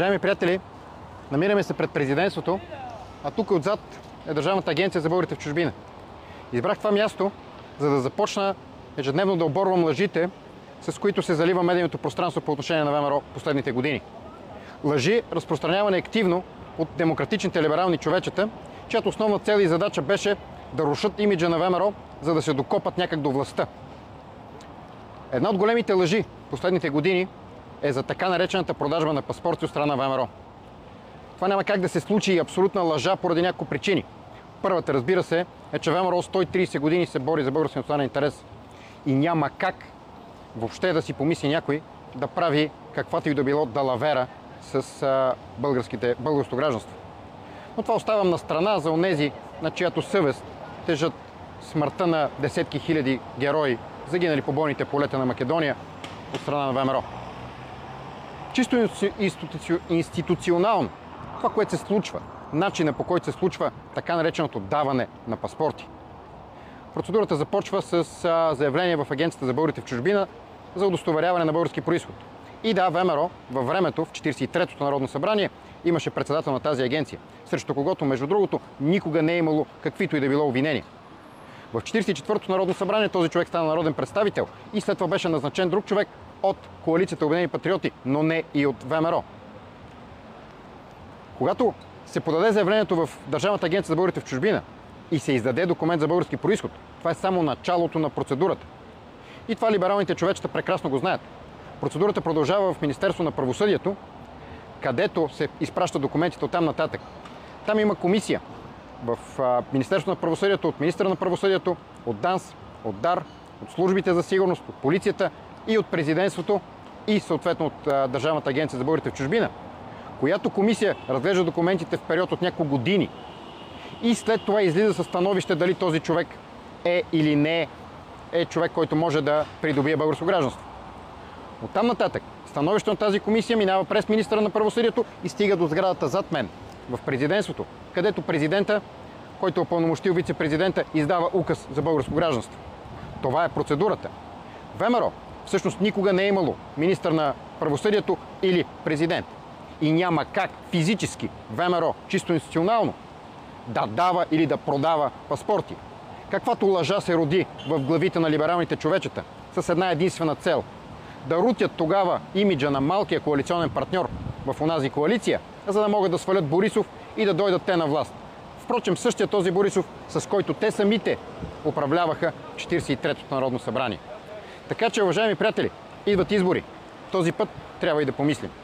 Уважаеми приятели, намираме се пред президентството, а тук отзад е Държавната агенция за българите в чужбина. Избрах това място, за да започна ежедневно да оборвам лъжите, с които се залива медийното пространство по отношение на ВМРО последните години. Лъжи, разпространявани активно от демократичните либерални човечета, чиято основна цел и задача беше да рушат имиджа на ВМРО, за да се докопат някак до властта. Една от големите лъжи последните години е за така наречената продажба на паспорти от страна на ВМРО. Това няма как да се случи и абсолютна лъжа поради няколко причини. Първата, разбира се, е, че ВМРО 130 години се бори за български национален интерес и няма как въобще да си помисли някой да прави каквато и да било далавера с българското гражданство. Но това оставям на страна за онези, на чиято съвест тежат смъртта на десетки хиляди герои, загинали по бойните полета на Македония от страна на ВМРО. Чисто институционално, това, което се случва, начина по който се случва така нареченото даване на паспорти. Процедурата започва с заявление в Агенцията за българите в чужбина за удостоверяване на български произход. И да, ВМРО във времето, в 43-то Народно събрание, имаше председател на тази агенция, срещу когото, между другото, никога не е имало каквито и да било обвинения. В 44-то Народно събрание този човек стана народен представител и след това беше назначен друг човек от коалицията Обединени патриоти, но не и от ВМРО. Когато се подаде заявлението в Държавната агенция за българите в чужбина и се издаде документ за български произход, това е само началото на процедурата. И това либералните човечета прекрасно го знаят. Процедурата продължава в Министерство на правосъдието, където се изпращат документите оттам нататък. Там има комисия в Министерство на правосъдието, от министъра на правосъдието, от ДАНС, от ДАР, от службите за сигурност, от полицията и от президентството и съответно от Държавната агенция за българите в чужбина, която комисия разглежда документите в период от няколко години и след това излиза със становище дали този човек е или не е човек, който може да придобие българско гражданство. Оттам нататък становището на тази комисия минава през министъра на правосъдието и стига до сградата зад мен, в президентството, където президента, който е упълномощил вице-президента, издава указ за българско гражданство. Това е процедурата. ВМРО всъщност никога не е имало министър на правосъдието или президент. И няма как физически ВМРО, чисто институционално, да дава или да продава паспорти. Каквато лъжа се роди в главите на либералните човечета с една единствена цел – да рутят тогава имиджа на малкия коалиционен партньор в онази коалиция, за да могат да свалят Борисов и да дойдат те на власт. Впрочем, същия този Борисов, с който те самите управляваха 43-то Народно събрание. Така че, уважаеми приятели, идват избори. Този път трябва и да помислим.